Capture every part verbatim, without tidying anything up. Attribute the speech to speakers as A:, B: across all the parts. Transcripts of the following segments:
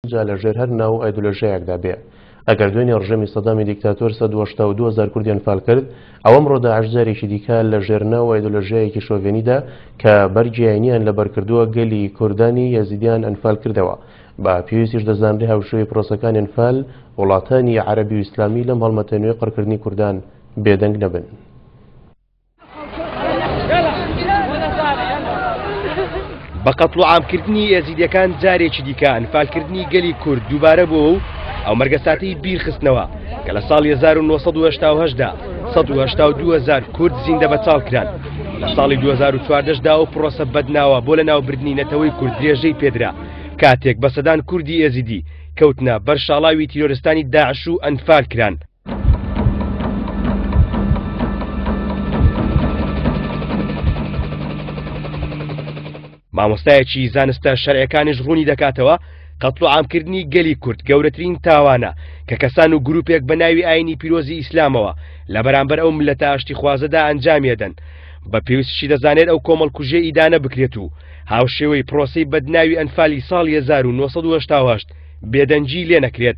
A: جا لەژێر هەر ناو ئایدۆلۆژیایەکدا بێ. ئەگەر دوێنێ ڕژێمی سەدامی دیکتاتۆر سەد و هەشتا و دوو هەزار کوردیان فال کرد، ئەوەم ڕۆدا عەشجارێکی دیکە لە ژێر ناو ئایدۆلۆژیایەکی شۆڤێنیدا کە بەرگیایانیان لەبەرکردووە گەلی کوردانی یەزیدیان ئەنفال کردەوە. بە پێویستیش دەزانرێ هاوشێوەی پرۆسەکانی ئەنفال وڵاتانی عەرەبی و ئیسلامی لەم هەڵمەتە نوێ قڕکردنی کوردان بێدەنگ نەبن.
B: بە قەتڵ و عامکردنی ئێزیدیەکان جارێکی دیکە ئەنفالکردنی گەلی کورد دووبارە بووە و ئەو مەرگەساتەی بیرخستنەوە کە لە ساڵی هەزار و نۆ سەد و هەشتا و هەشتدا سەد و هەشتا و دوو هەزار کورد زیندە بەچاڵ کران. لە ساڵی دوو هەزار و چواردەشدا ئەو پرۆسە بەدناوە بۆ لە ناوبردنی نەتەوەی کورد درێژەی پێدرا کاتێک بە سەدان کوردی ئێزیدی کەوتنە بەر شاڵاوی تیرۆرستانی داعش و ئەنفال کران. مامۆستایەکی زانستە شەرعیەکانیش ڕوونی دەکاتەوە قەتڵ و عامکردنی گەلی کورد گەورەترین تاوانە کە کەسان و گروپێک بە ناوی ئاینی پیرۆزی ئیسلامەوە لە بەرامبەر ئەو ملەتە ئاشتی خوازەدا ئەنجامیەدەن. بە پێویستیشی دەزانێت ئەو کۆمەڵکوژێ ئیدانە بکرێت و هاوشێوەی پرۆسەی بەدناوی ئەنفالی ساڵی هەزار و نۆ سەد و هەشتا و هەشت بێدەنجی لێ نەکرێت.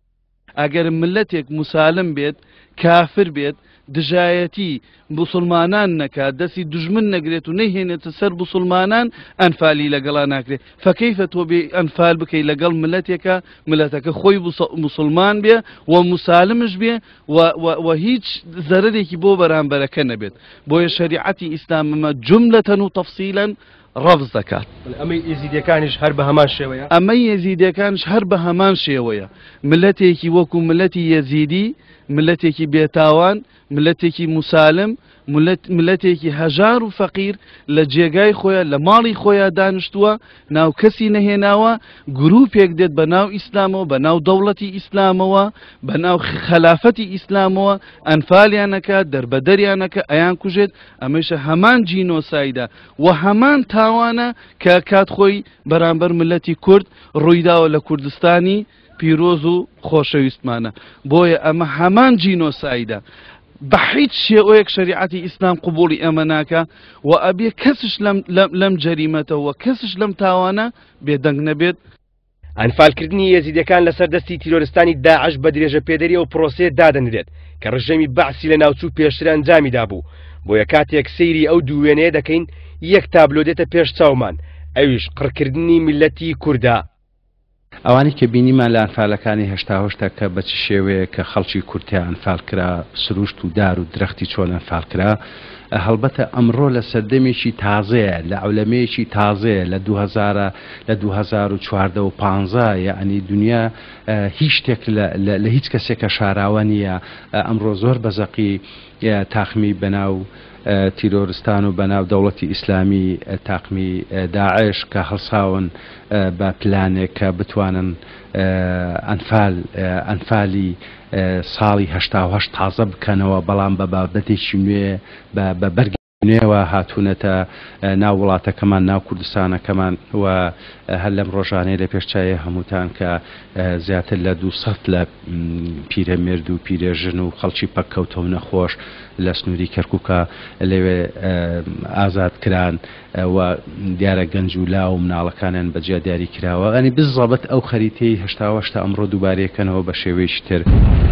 C: ئەگەر ملەتێک موسالم بێت، کافر بێت، دژایەتی بوسڵمانان نەکات، دەستی دژمن نەگرێت و نەیهێنێتە سەر بوسڵمانان ئەنفالی لەگەڵا ناکرێت. فەکەیفە تۆ بێ ئەنفال بکەی لەگەڵ ملەتێکە ملەتەکە خۆی موسڵمان بێ و موسالمش بێ و هیچ زەرەرێکی بۆ بەرامبەرەکە نەبێت. بۆیە شەریعەتی ئیسلاممە جوملەتەن و تەفسیلەن ڕەفز دەکات.
B: ئەمەی ئێزیدیەکانیش هەر بە هەمان شێوەیە
C: ئەمەی یەزیدیەکانش هەر بە هەمان شێوەیە. ملەتێکی وەکو ملەتی یەزیدی، ملەتێکی بێتاوان، ملەتێکی موسالم، ملەتێکی هەژار و فەقیر لە جێگای خۆیان لە ماڵی خۆیان دانیشتووە، ناو کەسی نەهێناوە، گروپێک دێت بە ناو ئیسلامەوە، بە ناو دەوڵەتی ئیسلامەوە، بە ناو خەلافەتی ئیسلامەوە ئەنفالیانەکە دەربەدەریانەکە ئەیان کوژێت. ئەمەشە هەمان جینۆسایدە و هەمان تاوانە کە کات خۆی بەرامبەر ملەتی کورد ڕوویداوە لە کوردستانی پیرۆز و خۆشەویستمانە. بۆیە ئەمە هەمان جینۆسایدە. بە هیچ شێوەیەک شەریعەتی ئیسلام قبوڵی ئەمە ناکە و ئەبێ کەسش لەم جەریمەتەوە کەسش لەم تاوانە بێدەنگ نەبێت.
B: ئەنفالکردنی یەزیدیەکان لەسەر دەستی تیرۆرستانی داعش بە درێژە پێدەری ئەو پرۆسەیە دادەنرێت کە ڕژەمی بەعسی لە ناوچوو پێشتر ئەنجامیدا بوو. بۆیە کاتێک سەیری ئەو دوو وێنەیە دەکەین یەک تابلۆ دێتە پێش چاومان، ئەویش قڕکردنی میلەتی کووردا.
D: ئەوانی کە بینیمان لە ئەنفالەکانی هەشتا هەشتا کە بە چ شێوەیە کە خەڵکی کورتیان ئەنفال کرا، سروشت و دار و درەختی چۆن ئەنفال کرا، هەڵبەتە ئەمڕۆ لە سەردەمێکی تازەیە، لە عولەمەیەکی تازەیە، لە دوو هەزار و چواردە و پانزە یعنی دنیا هیچ شتێک لە هیچ کەسێکە شاراوە نییە. ئەمڕۆ زۆر بەزەقی تاخمی بەناو تیرۆرستان و بەناو دەوڵەتی ئیسلامی تاقمی داعش کە هەڵساون بە پلانێک کە بتوانن ئەنفالی ساڵی هەشتا و هەشت تازە بکەنەوە، بەڵام بە بابەتێکی نوێ بە بەرگی نوێوە هاتوونەتە ناو وڵاتەکەمان، ناو کوردستانەکەمان. و هەر لەم ڕۆژانەی لە پێشچایە هەمووتان کە زیاتر لە دوو سەد لە پیرەمێرد و پیرێژن و خەڵکی پەککەوتەو نەخۆش لە سنووری کەرکووکە لەوێ ئازاد کران و دیارە گەنج و لا و مناڵەکانیان بەجیا دیاری کراوە. ئەنی بزەبەت ئەو خەریتەی هەشتا و هەشتا ئەمڕۆ دووبارەیەکەنەوە بە شێوەیەکی تر.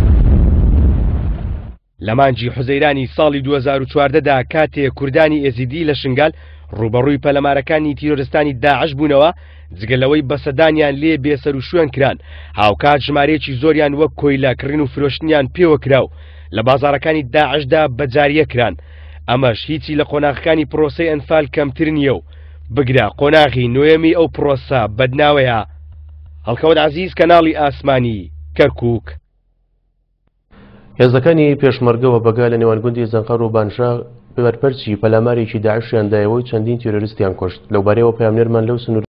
B: لە مانجی حوزەیرانی ساڵی دوو هەزار و چواردەدا کاتێک کوردانی ئێزیدی لە شنگال ڕوبەڕووی پەلەمارەکانی تیرۆرستانی داعش بوونەوە، جگەلەوەی بەسەدانیان لێ بێسەر و شوێن کران، هاوکات ژمارەیەکی زۆریان وەک کۆیلا کڕین و فرۆشتنیان پێوە کراو لە بازاڕەکانی داعشدا بەجاریە کران. ئەمەش هیچی لە قۆناغەکانی پرۆسەی ئەنفال کەمتر نییە و بگرە قۆناغی نوێمی ئەو پرۆسە بەدناوەیە. هەڵکەوت عەزیز، کەناڵی ئاسمانی، کەرکووک.
A: هێزەکانی پێشمەرگەوە بەگا لە نێوانگوندی زەنقەر و بانشا بەرپەرچی پەلامارێکی داعشیان دایەوە و چەندین تیرۆریستیان کوشت. لەوبارەیەوە پەیامنێرمان لەو سنوور